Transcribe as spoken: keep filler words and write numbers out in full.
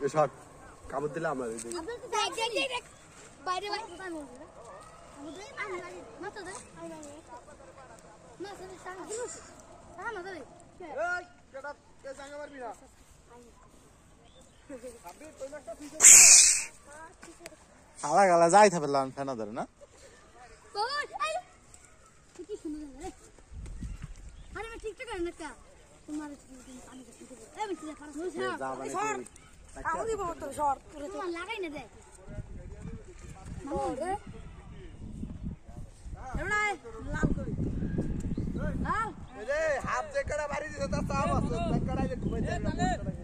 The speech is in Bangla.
শট কামড় দিলে আমরা দেখ দেখ দেখ দেখ বাইরে বাইরে আমাদের আমি না তো দে না তো সারা দিলস সারা না দে এই কেডা কে জাঙ্গা মারবি না আপনি তো একটা ফিসে আলা গালা যাই থাকলাম ফেনা ধরে না ওই আই কি সুন্দর রে আরে আমি ঠিক করে না কা তোমার আমি ঠিক করে এই আমি ঠিক পারছ যা মানে কাউ দিব তো শর্ট করে তোমার লাগাই না দে ওরে এমনাই লাল কই লাল এই যে হাত যে কেডা মারি দিছে তা সাপ আছে তা কেডা যে ঘুমাইতে